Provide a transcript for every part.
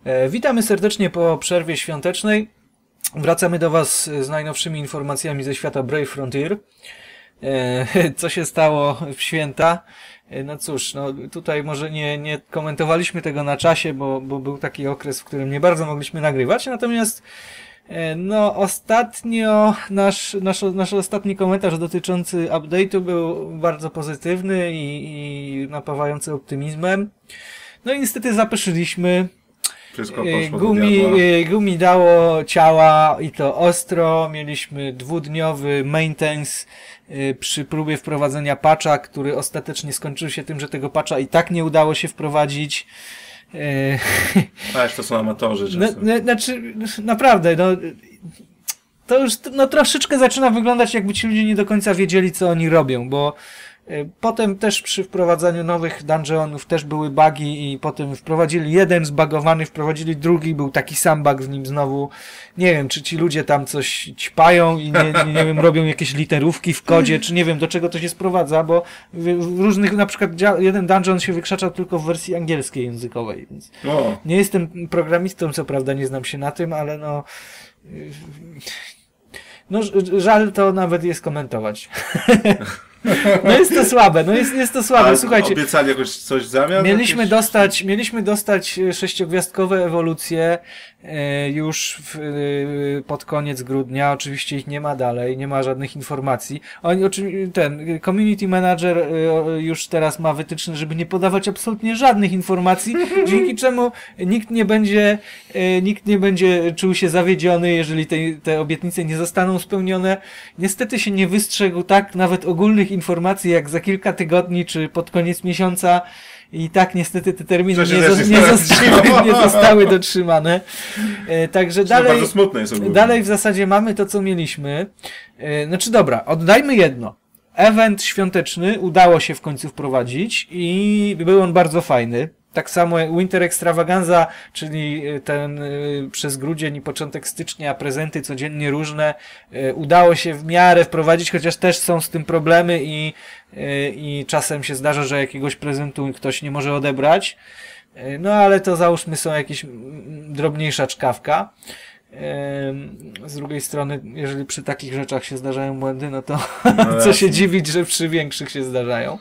Witamy serdecznie po przerwie świątecznej. Wracamy do Was z najnowszymi informacjami ze świata Brave Frontier. Co się stało w święta? No cóż, no tutaj może nie komentowaliśmy tego na czasie, bo był taki okres, w którym nie bardzo mogliśmy nagrywać. Natomiast no ostatnio nasz ostatni komentarz dotyczący update'u był bardzo pozytywny i napawający optymizmem. No i niestety zapeszyliśmy. Wszystko poszło do diabła. Gumi dało ciała i to ostro. Mieliśmy dwudniowy maintenance przy próbie wprowadzenia patcha, który ostatecznie skończył się tym, że tego patcha i tak nie udało się wprowadzić. Ależ to są amatorzy. Znaczy, naprawdę, no to już troszeczkę zaczyna wyglądać, jakby ci ludzie nie do końca wiedzieli, co oni robią, bo potem też przy wprowadzaniu nowych dungeonów też były bugi i potem wprowadzili jeden zbagowany, wprowadzili drugi, był taki sam bug w nim znowu. Nie wiem, czy ci ludzie tam coś ćpają i nie wiem, robią jakieś literówki w kodzie, czy nie wiem, do czego to się sprowadza, bo w różnych, na przykład jeden dungeon się wykrzaczał tylko w wersji angielskiej językowej, więc nie jestem programistą, co prawda, nie znam się na tym, ale no żal to nawet jest komentować. No jest to słabe, jest to słabe. Słuchajcie, obiecali jakoś coś w zamian? Mieliśmy dostać 6-gwiazdkowe ewolucje już pod koniec grudnia. Oczywiście ich nie ma dalej, nie ma żadnych informacji. Ten community manager już teraz ma wytyczne, żeby nie podawać absolutnie żadnych informacji, dzięki czemu nikt nie będzie czuł się zawiedziony, jeżeli te obietnice nie zostaną spełnione. Niestety się nie wystrzegł tak nawet ogólnych informacji, jak za kilka tygodni, czy pod koniec miesiąca i tak niestety te terminy nie zostały dotrzymane. Także dalej w zasadzie mamy to, co mieliśmy. Znaczy dobra, oddajmy jedno. Event świąteczny udało się w końcu wprowadzić i był on bardzo fajny. Tak samo jak Winter Extravaganza, czyli ten przez grudzień i początek stycznia prezenty codziennie różne, udało się w miarę wprowadzić, chociaż też są z tym problemy i czasem się zdarza, że jakiegoś prezentu ktoś nie może odebrać. No ale to załóżmy są jakieś drobniejsza czkawka. Z drugiej strony, jeżeli przy takich rzeczach się zdarzają błędy, no to co się dziwić, że przy większych się zdarzają.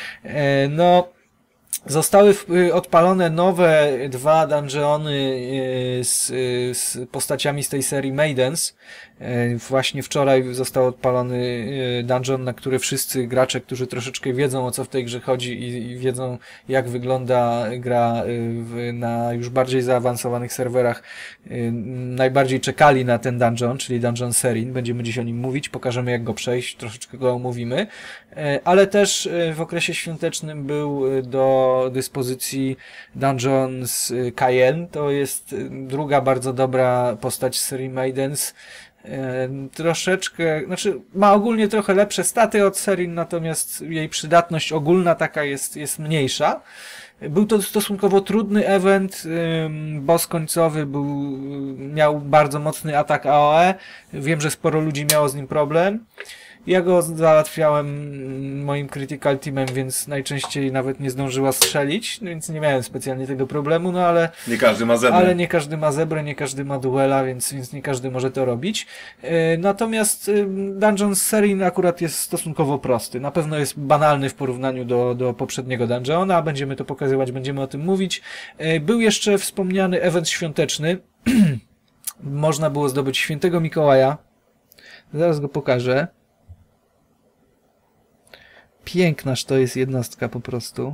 Zostały odpalone nowe 2 dungeony z postaciami z tej serii Maidens. Właśnie wczoraj został odpalony dungeon, na który wszyscy gracze, którzy troszeczkę wiedzą, o co w tej grze chodzi i wiedzą, jak wygląda gra na już bardziej zaawansowanych serwerach, najbardziej czekali na ten dungeon, czyli Dungeon Serin. Będziemy dziś o nim mówić, pokażemy, jak go przejść, troszeczkę go omówimy. Ale też w okresie świątecznym był do dyspozycji dungeon z Cayenne. To jest druga bardzo dobra postać z serii Maidens. Troszeczkę, znaczy ma ogólnie trochę lepsze staty od Serin, natomiast jej przydatność ogólna taka jest mniejsza. Był to stosunkowo trudny event, boss końcowy miał bardzo mocny atak AOE. Wiem, że sporo ludzi miało z nim problem. Ja go załatwiałem moim Critical Teamem, więc najczęściej nawet nie zdążyła strzelić, więc nie miałem specjalnie tego problemu, no ale... Nie każdy ma zebrę. Ale nie każdy ma zebrę, nie każdy ma duela, więc nie każdy może to robić. Natomiast Dungeon z serii akurat jest stosunkowo prosty. Na pewno jest banalny w porównaniu do poprzedniego dungeona, będziemy to pokazywać, będziemy o tym mówić. Był jeszcze wspomniany event świąteczny. Można było zdobyć Świętego Mikołaja. Zaraz go pokażę. Pięknaż to jest jednostka po prostu.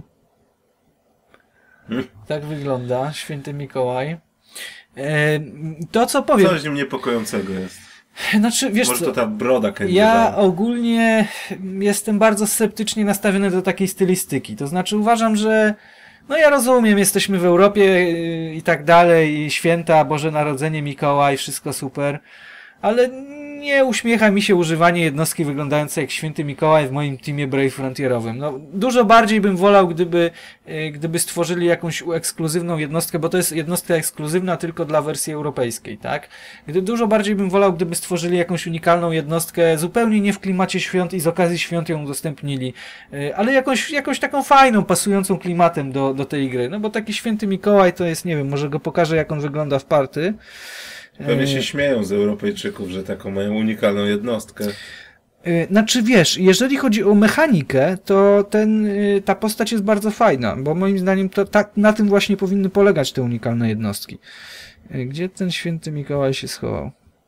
Tak wygląda Święty Mikołaj. To co powiem... Coś w nim niepokojącego jest. Znaczy, wiesz może co, to ta broda kędzierza. Ja ogólnie jestem bardzo sceptycznie nastawiony do takiej stylistyki. To znaczy uważam, że no ja rozumiem, jesteśmy w Europie i tak dalej, i święta, Boże Narodzenie, Mikołaj, wszystko super, ale nie uśmiecha mi się używanie jednostki wyglądającej jak Święty Mikołaj w moim teamie Brave Frontierowym. No, dużo bardziej bym wolał, gdyby stworzyli jakąś ekskluzywną jednostkę, bo to jest jednostka ekskluzywna tylko dla wersji europejskiej, tak? Dużo bardziej bym wolał, gdyby stworzyli jakąś unikalną jednostkę, zupełnie nie w klimacie świąt i z okazji świąt ją udostępnili, ale jakąś taką fajną, pasującą klimatem do tej gry. No bo taki Święty Mikołaj to jest, nie wiem, może go pokażę, jak on wygląda w party. Pewnie się śmieją z Europejczyków, że taką mają unikalną jednostkę. Znaczy wiesz, jeżeli chodzi o mechanikę, to ta postać jest bardzo fajna, bo moim zdaniem to na tym właśnie powinny polegać te unikalne jednostki. Gdzie ten Święty Mikołaj się schował?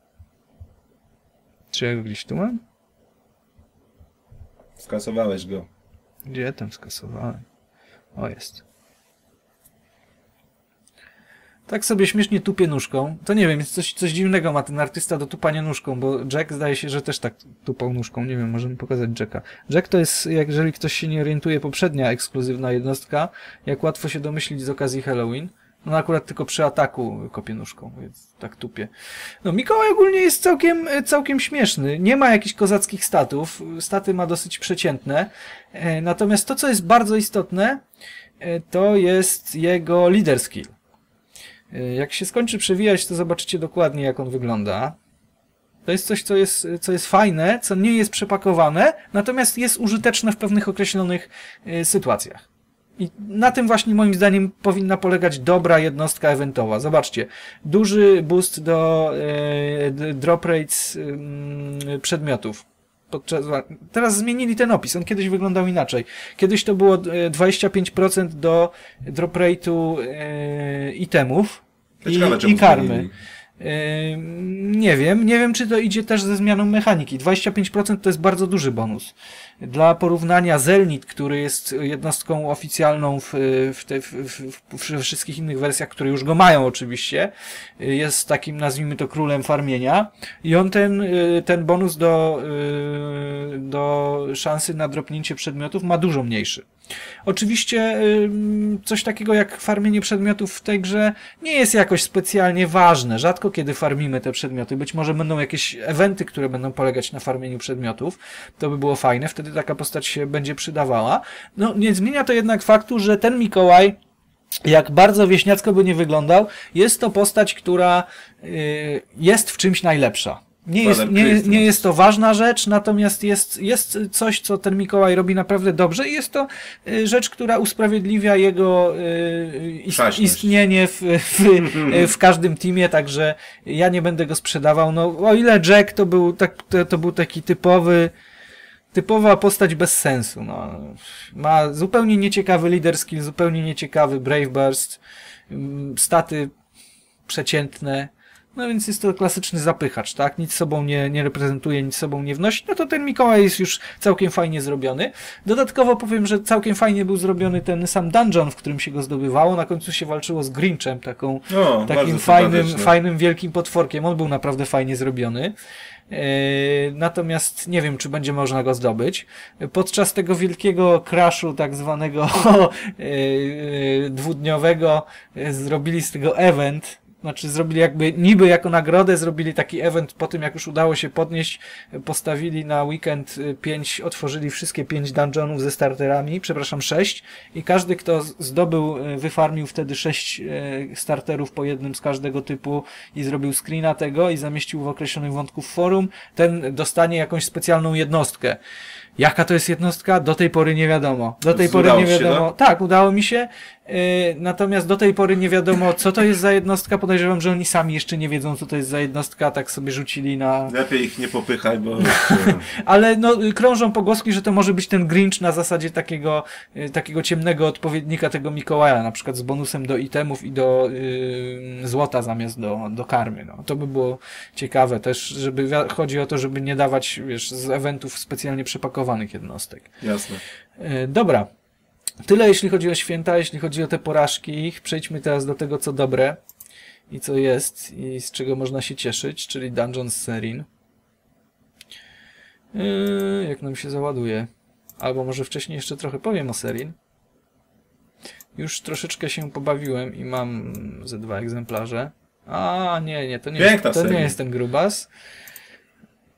Czy ja go gdzieś tu mam? Skasowałeś go. Gdzie tam skasowałem? O, jest. Tak sobie śmiesznie tupie nóżką. To nie wiem, jest coś dziwnego ma ten artysta do tupania nóżką, bo Jack zdaje się, że też tak tupał nóżką. Nie wiem, możemy pokazać Jacka. Jack to jest, jeżeli ktoś się nie orientuje, poprzednia ekskluzywna jednostka, jak łatwo się domyślić z okazji Halloween. No akurat tylko przy ataku kopie nóżką, więc tak tupie. No Mikołaj ogólnie jest całkiem śmieszny. Nie ma jakichś kozackich statów. Staty ma dosyć przeciętne. Natomiast to, co jest bardzo istotne, to jest jego leader skill. Jak się skończy przewijać, to zobaczycie dokładnie, jak on wygląda. To jest coś, co jest fajne, co nie jest przepakowane, natomiast jest użyteczne w pewnych określonych sytuacjach. I na tym właśnie moim zdaniem powinna polegać dobra jednostka eventowa. Zobaczcie, duży boost do drop rates przedmiotów. Teraz zmienili ten opis, on kiedyś wyglądał inaczej. Kiedyś to było 25% do drop rate'u itemów i karmy. Nie wiem, czy to idzie też ze zmianą mechaniki. 25% to jest bardzo duży bonus. Dla porównania Zelnit, który jest jednostką oficjalną we wszystkich innych wersjach, które już go mają oczywiście, jest takim, nazwijmy to, królem farmienia i on ten bonus do szansy na dropnięcie przedmiotów ma dużo mniejszy. Oczywiście coś takiego jak farmienie przedmiotów w tej grze nie jest jakoś specjalnie ważne. Rzadko kiedy farmimy te przedmioty. Być może będą jakieś eventy, które będą polegać na farmieniu przedmiotów. To by było fajne. Wtedy taka postać się będzie przydawała. No, nie zmienia to jednak faktu, że ten Mikołaj, jak bardzo wieśniacko by nie wyglądał, jest to postać, która jest w czymś najlepsza. Nie jest to ważna rzecz, natomiast jest coś, co ten Mikołaj robi naprawdę dobrze i jest to rzecz, która usprawiedliwia jego istnienie w każdym teamie, także ja nie będę go sprzedawał. No, o ile Jack to był taki typowa postać bez sensu. No. Ma zupełnie nieciekawy leader skill, zupełnie nieciekawy Brave Burst, staty przeciętne. No więc jest to klasyczny zapychacz, tak? Nic sobą nie reprezentuje, nic sobą nie wnosi. No to ten Mikołaj jest już całkiem fajnie zrobiony. Dodatkowo powiem, że całkiem fajnie był zrobiony ten sam dungeon, w którym się go zdobywało. Na końcu się walczyło z Grinchem, takim fajnym, wielkim potworkiem. On był naprawdę fajnie zrobiony. Natomiast nie wiem, czy będzie można go zdobyć. Podczas tego wielkiego crashu, tak zwanego dwudniowego, zrobili z tego event. Znaczy zrobili niby jako nagrodę, zrobili taki event po tym, jak już udało się podnieść, postawili na weekend 5, wszystkie 5 dungeonów ze starterami, 6 i każdy, kto zdobył, wyfarmił wtedy 6 starterów po jednym z każdego typu i zrobił screena tego i zamieścił w określonym wątku w forum, ten dostanie jakąś specjalną jednostkę. Jaka to jest jednostka? Do tej pory nie wiadomo. Tak, udało mi się. Natomiast do tej pory nie wiadomo, co to jest za jednostka. Podejrzewam, że oni sami jeszcze nie wiedzą, co to jest za jednostka. Tak sobie rzucili na... Lepiej ich nie popychaj, bo... Ale no, krążą pogłoski, że to może być ten Grinch na zasadzie takiego ciemnego odpowiednika tego Mikołaja, na przykład z bonusem do itemów i do złota zamiast do karmy. No, to by było ciekawe też, chodzi o to, żeby nie dawać, wiesz, z eventów specjalnie przepakowanych jednostek. Jasne. Dobra. Tyle jeśli chodzi o święta, jeśli chodzi o te porażki. Przejdźmy teraz do tego, co dobre i co jest i z czego można się cieszyć, czyli Dungeon z Serin. Jak nam się załaduje. Albo może wcześniej jeszcze trochę powiem o Serin. Już troszeczkę się pobawiłem i mam ze 2 egzemplarze. A nie, to nie jest ten grubas.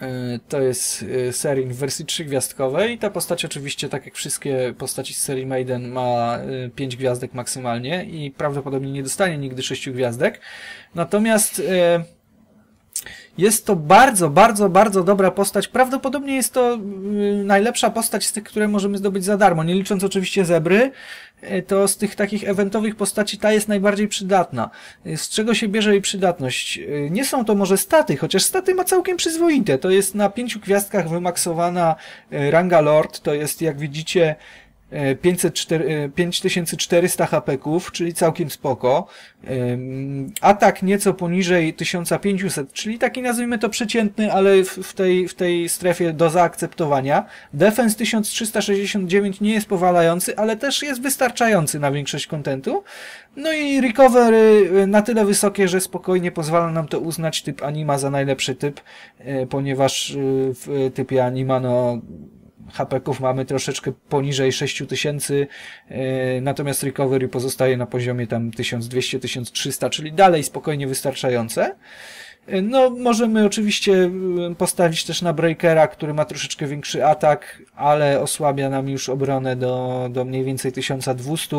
To jest Serin w wersji 3-gwiazdkowej. Ta postać oczywiście, tak jak wszystkie postaci z serii Maiden, ma 5 gwiazdek maksymalnie i prawdopodobnie nie dostanie nigdy 6 gwiazdek. Natomiast jest to bardzo, bardzo, bardzo dobra postać. Prawdopodobnie jest to najlepsza postać z tych, które możemy zdobyć za darmo. Nie licząc oczywiście Zebry, to z tych takich eventowych postaci ta jest najbardziej przydatna. Z czego się bierze jej przydatność? Nie są to może staty, chociaż staty ma całkiem przyzwoite. To jest na 5 gwiazdkach wymaksowana ranga Lord. To jest, jak widzicie, 5400 HP-ków, czyli całkiem spoko. Atak nieco poniżej 1500, czyli taki, nazwijmy to, przeciętny, ale w tej strefie do zaakceptowania. Defense 1369 nie jest powalający, ale też jest wystarczający na większość kontentu. No i recovery na tyle wysokie, że spokojnie pozwala nam to uznać typ anima za najlepszy typ, ponieważ w typie anima HP-ków mamy troszeczkę poniżej 6000, natomiast recovery pozostaje na poziomie tam 1200-1300, czyli dalej spokojnie wystarczające. No, możemy oczywiście postawić też na Breakera, który ma troszeczkę większy atak, ale osłabia nam już obronę do mniej więcej 1200.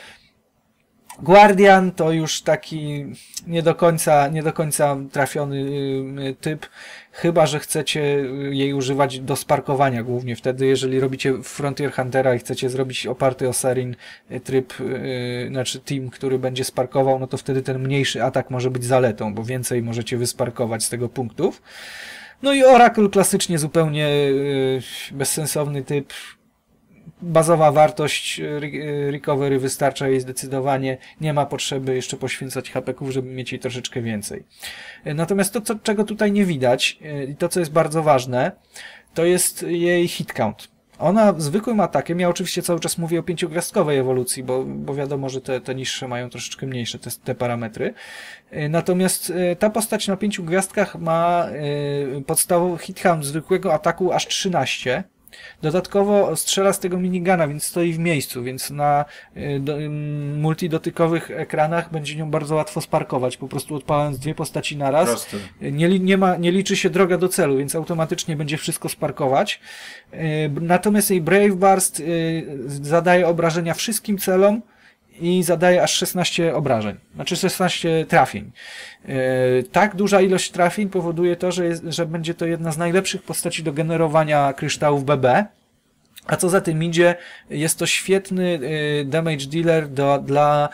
Guardian to już taki nie do końca trafiony typ, chyba że chcecie jej używać do sparkowania głównie. Wtedy, jeżeli robicie Frontier Huntera i chcecie zrobić oparty o Serin tryb, znaczy team, który będzie sparkował, no to wtedy ten mniejszy atak może być zaletą, bo więcej możecie wysparkować z tego punktów. No i Oracle klasycznie zupełnie bezsensowny typ. Bazowa wartość recovery wystarcza jej zdecydowanie, nie ma potrzeby jeszcze poświęcać HP-ków, żeby mieć jej troszeczkę więcej. Natomiast to, czego tutaj nie widać i to, co jest bardzo ważne, to jest jej hit count. Ona zwykłym atakiem, ja oczywiście cały czas mówię o 5-gwiazdkowej ewolucji, bo wiadomo, że te niższe mają troszeczkę mniejsze te parametry. Natomiast ta postać na 5 gwiazdkach ma podstawowy hit count zwykłego ataku aż 13. Dodatkowo strzela z tego minigana, więc stoi w miejscu, więc na multidotykowych ekranach będzie nią bardzo łatwo sparkować, po prostu odpalając 2 postaci naraz. Nie liczy się droga do celu, więc automatycznie będzie wszystko sparkować. Natomiast jej Brave Burst zadaje obrażenia wszystkim celom i zadaje aż 16 obrażeń, znaczy 16 trafień. Tak duża ilość trafień powoduje to, że będzie to jedna z najlepszych postaci do generowania kryształów BB, a co za tym idzie, jest to świetny damage dealer dla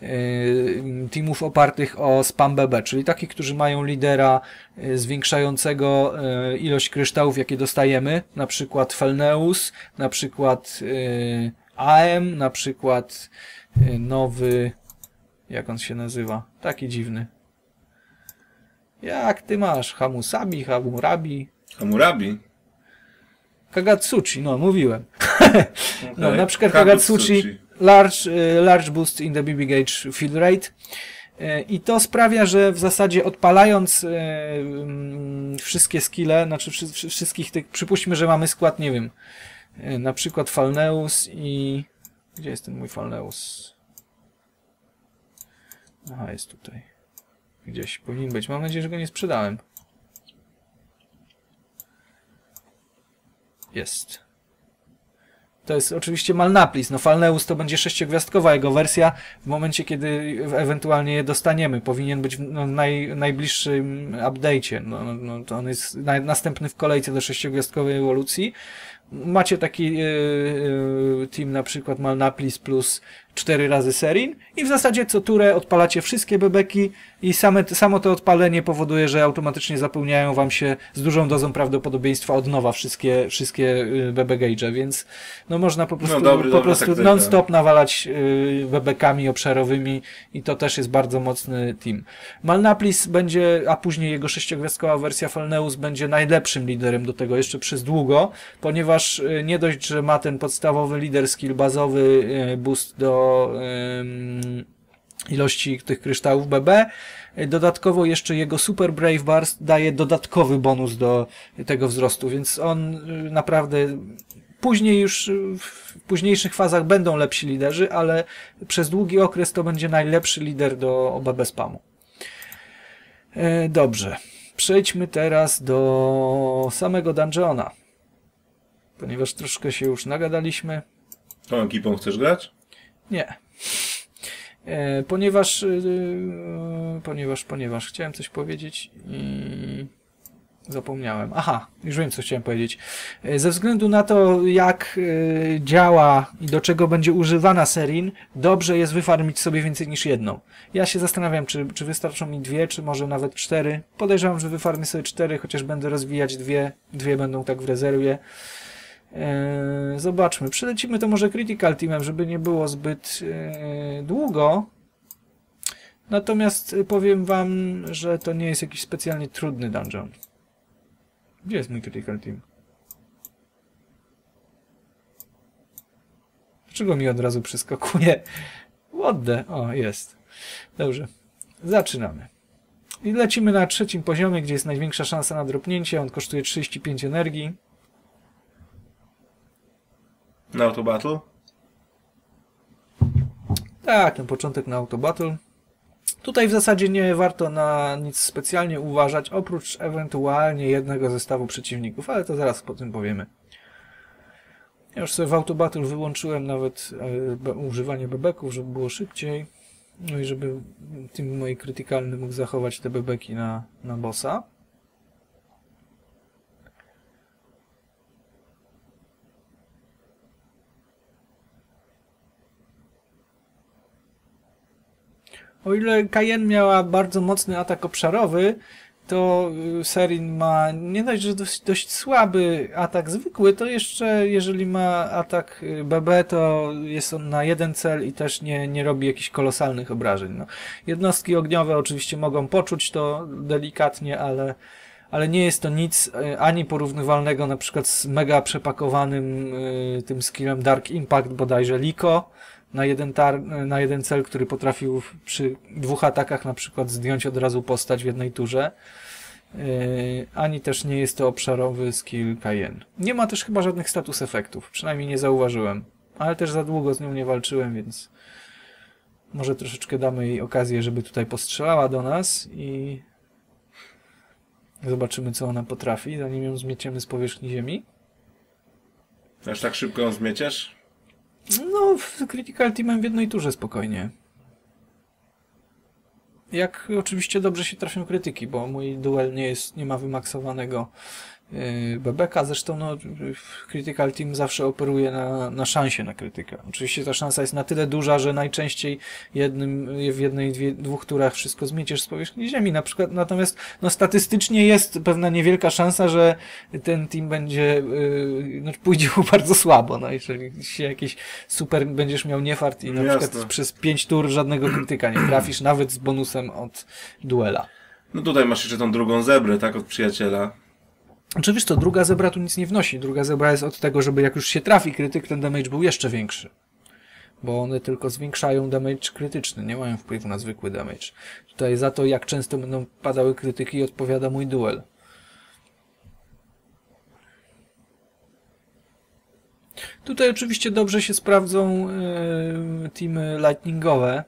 teamów opartych o spam BB, czyli takich, którzy mają lidera zwiększającego ilość kryształów, jakie dostajemy, na przykład Felneus, na przykład AM, na przykład nowy, jak on się nazywa? Taki dziwny. Jak ty masz? Hammurabi? Hammurabi? Kagatsuchi, no mówiłem. No, na przykład Kagatsuchi large boost in the BB gauge field rate. I to sprawia, że w zasadzie odpalając wszystkie skille, znaczy wszystkich tych, przypuśćmy, że mamy skład, nie wiem, na przykład Falneus i... Gdzie jest ten mój Falneus? Aha, jest tutaj. Gdzieś powinien być. Mam nadzieję, że go nie sprzedałem. Jest. To jest oczywiście Malnaplis. No Falneus to będzie 6-gwiazdkowa jego wersja w momencie, kiedy ewentualnie je dostaniemy. Powinien być w najbliższym update'cie. No, to on jest następny w kolejce do 6-gwiazdkowej ewolucji. Macie taki team, na przykład Malnaplis plus 4 razy Serin i w zasadzie co turę odpalacie wszystkie bebeki i samo to odpalenie powoduje, że automatycznie zapełniają wam się z dużą dozą prawdopodobieństwa od nowa wszystkie bebe gage'e, więc no można po prostu non-stop nawalać bebekami obszarowymi i to też jest bardzo mocny team. Malnaplis będzie, a później jego 6-gwiazdkowa wersja Falneus będzie najlepszym liderem do tego jeszcze przez długo, ponieważ nie dość, że ma ten podstawowy lider skill bazowy boost do ilości tych kryształów BB. Dodatkowo jeszcze jego Super Brave Burst daje dodatkowy bonus do tego wzrostu, więc on naprawdę później już w późniejszych fazach będą lepsi liderzy, ale przez długi okres to będzie najlepszy lider do BB spamu. Dobrze. Przejdźmy teraz do samego dungeona. Ponieważ troszkę się już nagadaliśmy. Tą ekipą chcesz grać? Nie. Ponieważ chciałem coś powiedzieć i zapomniałem. Aha, już wiem, co chciałem powiedzieć. Ze względu na to, jak działa i do czego będzie używana Serin, dobrze jest wyfarmić sobie więcej niż jedną. Ja się zastanawiam, czy wystarczą mi 2, czy może nawet 4. Podejrzewam, że wyfarmię sobie 4, chociaż będę rozwijać 2. 2 będą tak w rezerwie. Zobaczmy. Przylecimy to może Critical Teamem, żeby nie było zbyt długo. Natomiast powiem wam, że to nie jest jakiś specjalnie trudny dungeon. Gdzie jest mój Critical Team? Dlaczego mi od razu przeskakuje? What the? O, jest. Dobrze. Zaczynamy. I lecimy na 3. poziomie, gdzie jest największa szansa na dropnięcie. On kosztuje 35 energii. Na Auto Battle? Tak, ten początek na Auto Battle. Tutaj w zasadzie nie warto na nic specjalnie uważać, oprócz ewentualnie jednego zestawu przeciwników, ale to zaraz po tym powiemy. Ja już sobie w Auto Battle wyłączyłem nawet używanie bebeków, żeby było szybciej. No i żeby team mój krytykalny mógł zachować te bebeki na bossa. O ile Cayenne miała bardzo mocny atak obszarowy, to Serin ma nie dość, że dość słaby atak zwykły, to jeszcze jeżeli ma atak BB, to jest on na jeden cel i też nie robi jakichś kolosalnych obrażeń. No. Jednostki ogniowe oczywiście mogą poczuć to delikatnie, ale nie jest to nic ani porównywalnego na przykład z mega przepakowanym tym skillem Dark Impact bodajże Liko, na jeden cel, który potrafił przy 2 atakach na przykład zdjąć od razu postać w jednej turze. Ani też nie jest to obszarowy skill Cayenne. Nie ma też chyba żadnych status efektów, przynajmniej nie zauważyłem. Ale też za długo z nią nie walczyłem, więc może troszeczkę damy jej okazję, żeby tutaj postrzelała do nas i zobaczymy, co ona potrafi, zanim ją zmieciemy z powierzchni ziemi. Aż tak szybko ją zmieciesz? No, w Critical Teamem w jednej turze spokojnie. Jak oczywiście dobrze się trafią krytyki, bo mój duel nie ma wymaksowanego bebeka, zresztą no, Critical Team zawsze operuje na szansie na krytykę. Oczywiście ta szansa jest na tyle duża, że najczęściej w jednej, 2 turach wszystko zmieciesz z powierzchni ziemi. Na przykład, natomiast no, statystycznie jest pewna niewielka szansa, że ten team będzie pójdzie mu bardzo słabo. No, jeżeli się jakiś super będziesz miał niefart i na przykład przez 5 tur żadnego krytyka nie trafisz, nawet z bonusem od duela. No tutaj masz jeszcze tą drugą zebrę, tak, od przyjaciela. Oczywiście to druga zebra tu nic nie wnosi. Druga zebra jest od tego, żeby jak już się trafi krytyk, ten damage był jeszcze większy. Bo one tylko zwiększają damage krytyczny, nie mają wpływu na zwykły damage. Tutaj za to, jak często będą padały krytyki, odpowiada mój duel. Tutaj oczywiście dobrze się sprawdzą teamy lightningowe.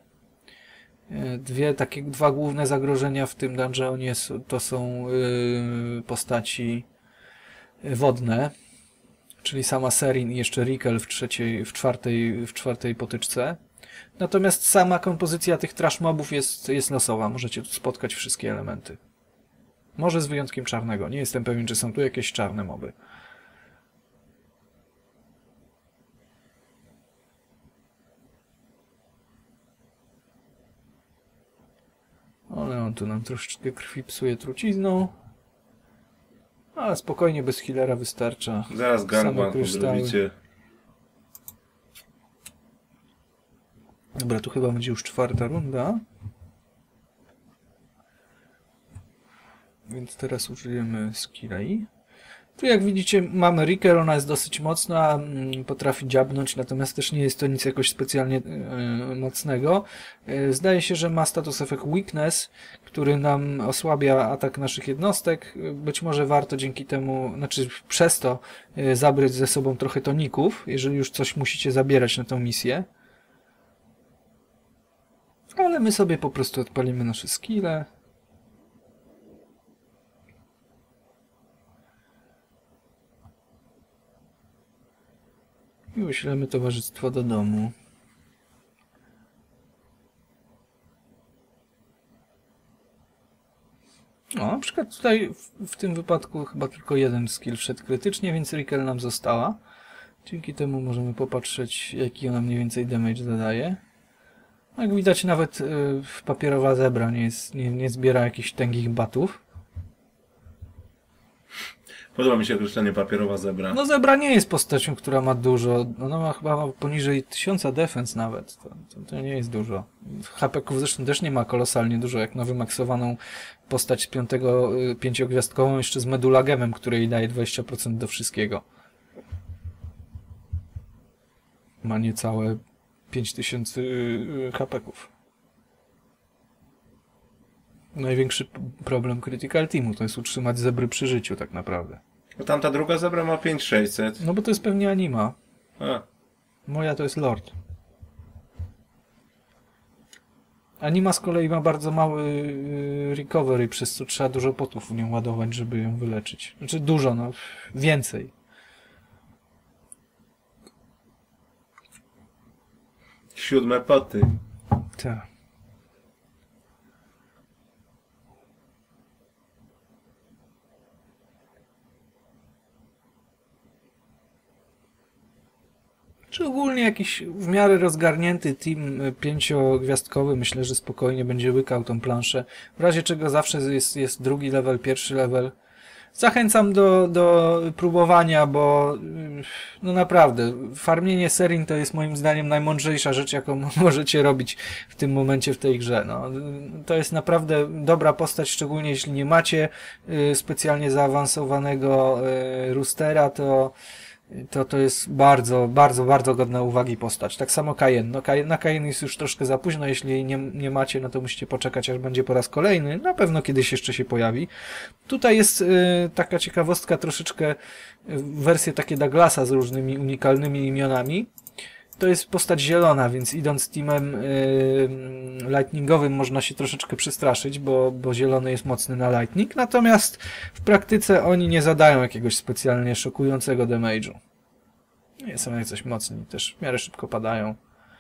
Dwa główne zagrożenia w tym dungeonie to są postaci wodne, czyli sama Serin i jeszcze Rickel w czwartej potyczce. Natomiast sama kompozycja tych trash mobów jest losowa. Możecie tu spotkać wszystkie elementy. Może z wyjątkiem czarnego. Nie jestem pewien, czy są tu jakieś czarne moby. Ale on tu nam troszeczkę krwi psuje trucizną. Ale spokojnie, bez healera wystarcza. Zaraz gangbang zrobicie. Dobra, tu chyba będzie już 4. runda. Więc teraz użyjemy skilla I. Tu jak widzicie mamy Rickel, ona jest dosyć mocna, potrafi dziabnąć, natomiast też nie jest to nic jakoś specjalnie mocnego. Zdaje się, że ma status efekt Weakness, który nam osłabia atak naszych jednostek. Być może warto dzięki temu, znaczy przez to zabrać ze sobą trochę toników, jeżeli już coś musicie zabierać na tą misję. Ale my sobie po prostu odpalimy nasze skille. I wyślemy towarzystwo do domu. O, na przykład tutaj w tym wypadku chyba tylko jeden skill wszedł krytycznie, więc Rickel nam została. Dzięki temu możemy popatrzeć, jaki ona mniej więcej damage zadaje. Jak widać, nawet papierowa zebra nie zbiera jakichś tęgich batów. Podoba mi się określenie papierowa zebra. No zebra nie jest postacią, która ma dużo. Ona ma chyba poniżej 1000 defense nawet. To nie jest dużo. HP-ków zresztą też nie ma kolosalnie dużo, jak na wymaksowaną postać 5-gwiazdkową, jeszcze z medulagemem, który jej daje 20% do wszystkiego. Ma niecałe 5000 HP-ków. Największy problem Critical Teamu to jest utrzymać zebry przy życiu tak naprawdę. No tamta druga zebra ma 5600. No bo to jest pewnie anima. A. Moja to jest Lord. Anima z kolei ma bardzo mały recovery, przez co trzeba dużo potów w nią ładować, żeby ją wyleczyć. Znaczy dużo, no więcej. Siódme poty. Tak. Czy ogólnie jakiś w miarę rozgarnięty team 5-gwiazdkowy, myślę, że spokojnie będzie łykał tą planszę. W razie czego zawsze jest drugi level, pierwszy level. Zachęcam do próbowania, bo no naprawdę, farmienie serin to jest moim zdaniem najmądrzejsza rzecz, jaką możecie robić w tym momencie w tej grze. No, to jest naprawdę dobra postać, szczególnie jeśli nie macie specjalnie zaawansowanego roostera, to jest bardzo, bardzo, bardzo godna uwagi postać. Tak samo Kajen. No, na Kajen jest już troszkę za późno, jeśli jej nie macie, no to musicie poczekać, aż będzie po raz kolejny. Na pewno kiedyś jeszcze się pojawi. Tutaj jest taka ciekawostka, troszeczkę wersje takie Douglasa z różnymi unikalnymi imionami. To jest postać zielona, więc idąc teamem lightningowym można się troszeczkę przestraszyć, bo zielony jest mocny na lightning, natomiast w praktyce oni nie zadają jakiegoś specjalnie szokującego damage'u. Nie są jak coś mocni, też w miarę szybko padają.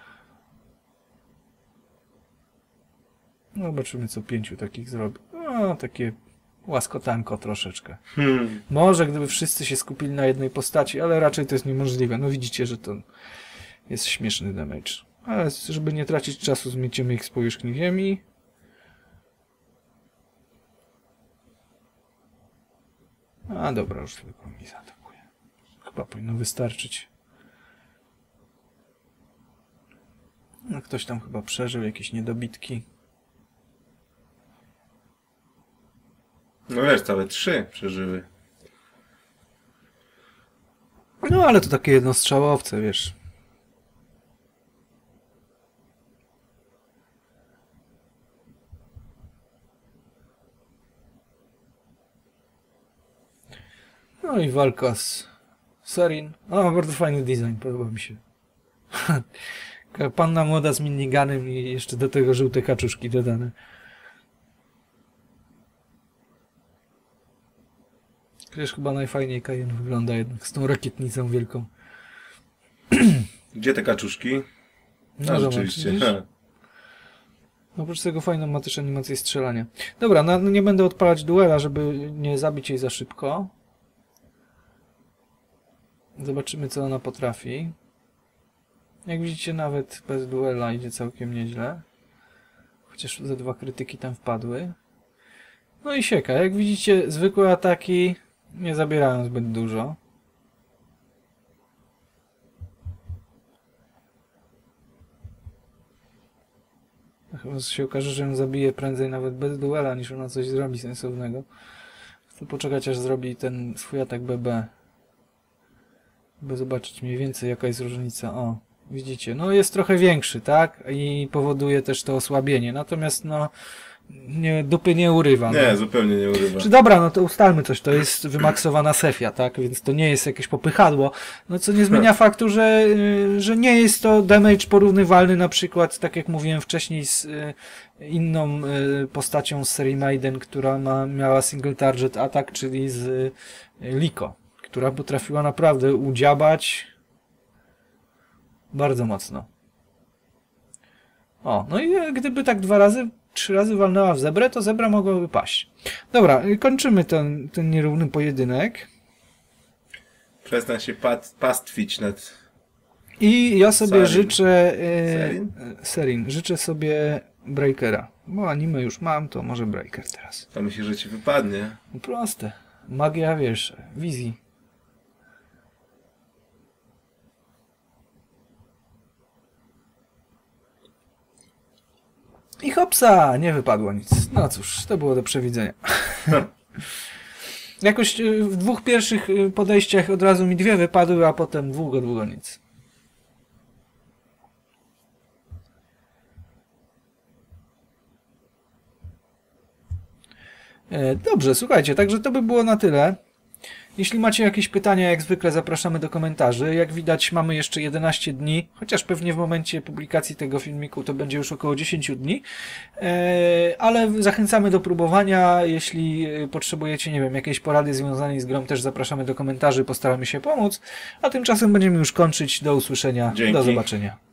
No, zobaczymy, co 5 takich zrobi. No, takie łaskotanko troszeczkę. Może gdyby wszyscy się skupili na jednej postaci, ale raczej to jest niemożliwe. No widzicie, że to jest śmieszny damage. Ale żeby nie tracić czasu, zmieciemy ich z powierzchni ziemi. A dobra, już tylko mi zaatakuje. Chyba powinno wystarczyć. No, ktoś tam chyba przeżył jakieś niedobitki. No wiesz, całe 3 przeżyły. No ale to takie jednostrzałowce, wiesz. No i walka z Serin. O, bardzo fajny design, podoba mi się. Panna młoda z miniganem i jeszcze do tego żółte kaczuszki dodane. Przecież chyba najfajniej Kajen wygląda jednak z tą rakietnicą wielką. Gdzie te kaczuszki? No, rzeczywiście. Oprócz tego fajną ma też animację strzelania. Dobra, no nie będę odpalać duela, żeby nie zabić jej za szybko. Zobaczymy, co ona potrafi. Jak widzicie, nawet bez duela idzie całkiem nieźle. Chociaż ze 2 krytyki tam wpadły. No i sieka. Jak widzicie, zwykłe ataki nie zabierają zbyt dużo. Chyba się okaże, że ją zabije prędzej nawet bez duela, niż ona coś zrobi sensownego. Chcę poczekać, aż zrobi ten swój atak BB. By zobaczyć mniej więcej, jaka jest różnica. O, widzicie, no jest trochę większy, tak? I powoduje też to osłabienie. Natomiast no, dupy nie urywa. Nie, no. zupełnie nie urywa. Czy dobra, no to ustalmy coś, to jest wymaksowana Sefia, tak? Więc to nie jest jakieś popychadło. No co nie zmienia faktu, że nie jest to damage porównywalny na przykład, tak jak mówiłem wcześniej, z inną postacią z serii Maiden, która miała single target attack, czyli z Liko, która potrafiła naprawdę udziabać Bardzo mocno. O, no i gdyby tak 3 razy walnęła w zebrę, to zebra mogłaby paść. Dobra, kończymy ten nierówny pojedynek. Przestań się pastwić nad... I ja sobie Serin. życzę... Serin? Serin. Życzę sobie Breakera. Bo anime już mam, to może Breaker teraz. To myślisz, że ci wypadnie? No proste. Magia, wiesz, wizji. I hopsa! Nie wypadło nic. No cóż, to było do przewidzenia. Jakoś w 2 pierwszych podejściach od razu mi 2 wypadły, a potem długo nic. Dobrze, słuchajcie, także to by było na tyle. Jeśli macie jakieś pytania, jak zwykle zapraszamy do komentarzy. Jak widać, mamy jeszcze 11 dni, chociaż pewnie w momencie publikacji tego filmiku to będzie już około 10 dni. Ale zachęcamy do próbowania. Jeśli potrzebujecie, nie wiem, jakiejś porady związanej z grą, też zapraszamy do komentarzy, postaramy się pomóc. A tymczasem będziemy już kończyć. Do usłyszenia, Dzięki. do zobaczenia.